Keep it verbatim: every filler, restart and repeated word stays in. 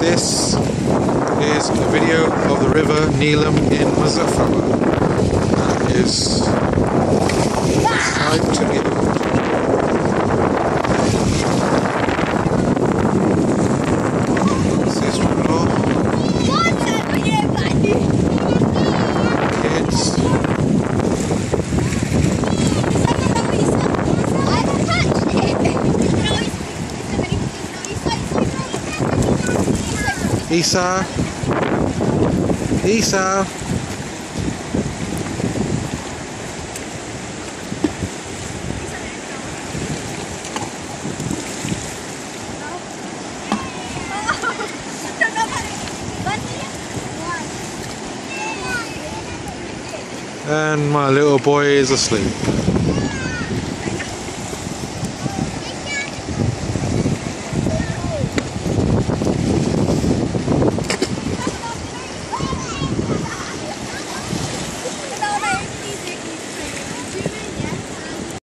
This is a video of the river Neelam in Muzaffarabad. That is five to Neelam. This is Ramlo. Kids. Isa, Isa. And my little boy is asleep.